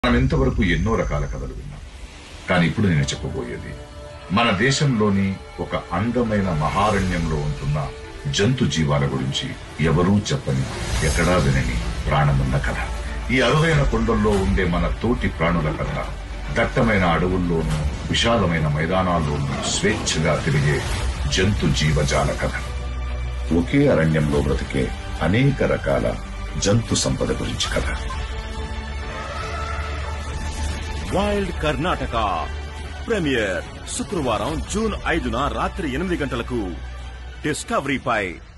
మనం ఇంతవరకు ఎన్నో రకాల కథలు విన్నాం. కానీ ఇప్పుడు నేను చెప్పబోయేది మన దేశంలోని ఒక అందమైన మహారణ్యంలో ఉంటున్న జంతు జీవాల గురించి ఎవరూ చెప్పని, ఎక్కడా వినని ప్రాణమున్న కథ. ఈ అరుదైన కొండల్లో ఉండే మన తోటి ప్రాణుల కథ. దట్టమైన అడవుల్లోనూ విశాలమైన మైదానాల్లోనూ స్వేచ్ఛగా తిరిగే జంతు జీవజాల కథ. ఒకే అరణ్యంలో బ్రతికే అనేక రకాల జంతు సంపద గురించి కథ. వైల్డ్ కర్ణాటక ప్రీమియర్ శుక్రవారం జూన్ 5న రాత్రి 8 గంటలకు డిస్కవరీపై.